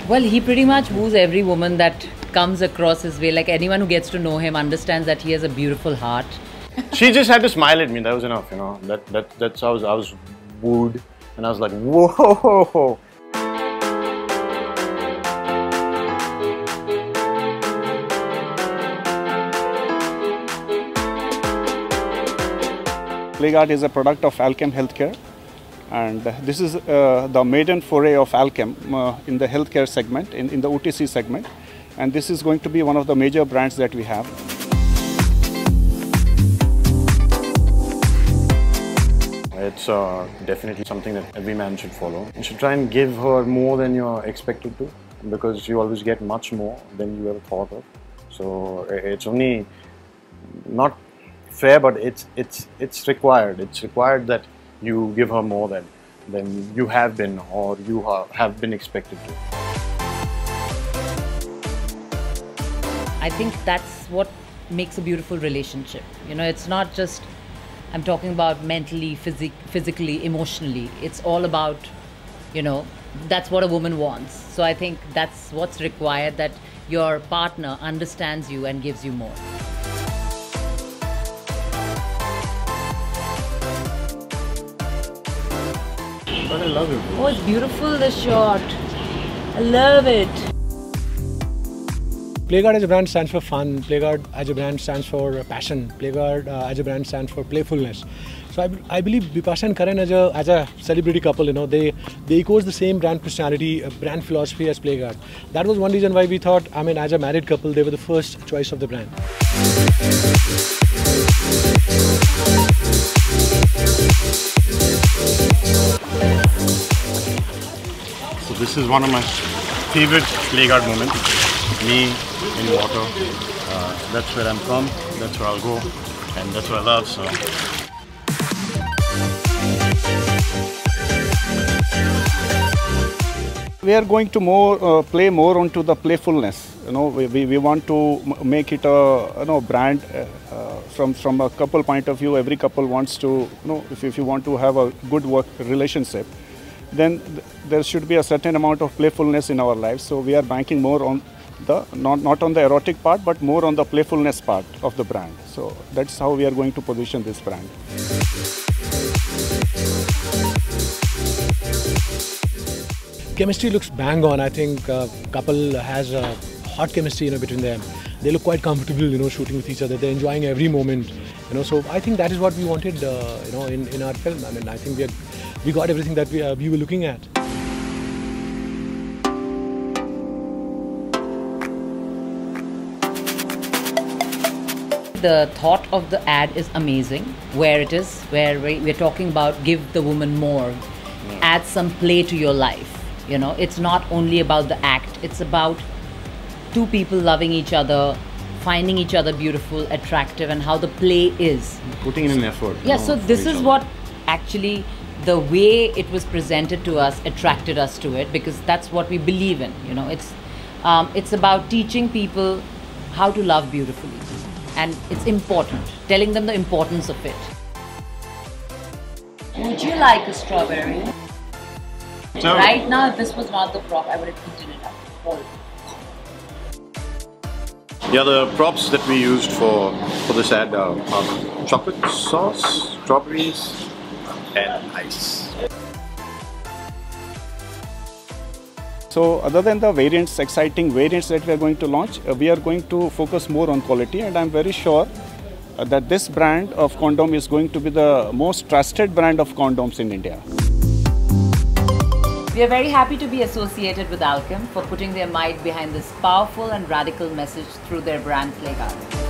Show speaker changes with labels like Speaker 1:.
Speaker 1: Well, he pretty much woos every woman that comes across his way. Like anyone who gets to know him understands that he has a beautiful heart.
Speaker 2: She just had to smile at me. That was enough, you know. That's how I was wooed, and I was like, whoa.
Speaker 3: Playguard is a product of Alkem Healthcare, and this is the maiden foray of Alkem in the healthcare segment, in the OTC segment, and this is going to be one of the major brands that we have.
Speaker 2: It's definitely something that every man should follow. You should try and give her more than you're expected to, because you always get much more than you ever thought of. So it's only not fair, but it's required. It's required that you give her more than you have been or you have been expected to.
Speaker 1: I think that's what makes a beautiful relationship. You know, it's not just, I'm talking about mentally, physically, emotionally. It's all about, you know, that's what a woman wants. So I think that's what's required, that your partner understands you and gives you more.
Speaker 2: But I love it.
Speaker 1: Oh, it's beautiful, this shot. I love it.
Speaker 4: Playguard as a brand stands for fun. Playguard as a brand stands for passion. Playguard as a brand stands for playfulness. So I believe Bipasha and Karan as a celebrity couple, you know, they echoes the same brand personality, brand philosophy as Playguard. That was one reason why we thought, I mean, as a married couple, they were the first choice of the brand.
Speaker 2: So this is one of my favorite Playguard moments. Me in water. That's where I'm from. That's where I'll go, and that's what I love. So.
Speaker 3: We are going to play more onto the playfulness. You know, we want to make it a brand from a couple point of view. Every couple wants to, if you want to have a good work relationship, then there should be a certain amount of playfulness in our lives. So we are banking more on the not on the erotic part, but more on the playfulness part of the brand. So that's how we are going to position this brand.
Speaker 4: Chemistry looks bang on. I think couple has a hot chemistry, you know, between them. They look quite comfortable, you know, shooting with each other. They're enjoying every moment, you know. So I think that is what we wanted, you know, in our film. I mean, I think we got everything that we were looking at.
Speaker 1: The thought of the ad is amazing. Where it is, where we're talking about give the woman more, add some play to your life. You know, it's not only about the act. It's about two people loving each other, finding each other beautiful, attractive, and how the play is.
Speaker 2: Putting in an effort.
Speaker 1: Yeah, so this is what actually, the way it was presented to us attracted us to it, because that's what we believe in. You know, it's about teaching people how to love beautifully. And it's important, telling them the importance of it. Would you like a strawberry? So, right now, if this was not the prop, I would have eaten it up all.
Speaker 2: Yeah, the props that we used for this ad are chocolate sauce, strawberries, and ice.
Speaker 3: So other than the variants, exciting variants that we are going to launch, we are going to focus more on quality, and I'm very sure that this brand of condom is going to be the most trusted brand of condoms in India.
Speaker 1: We are very happy to be associated with Alkem for putting their might behind this powerful and radical message through their brand Playguard.